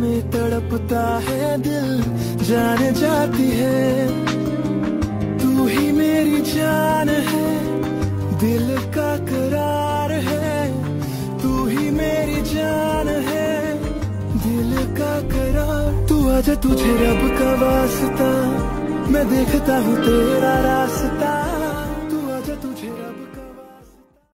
में तड़पता है दिल, जाने जाती है तू ही मेरी जान है, दिल का करार है, तू ही मेरी जान है, दिल का करार। तू आजा तुझे रब का वास्ता, मैं देखता हूँ तेरा रास्ता।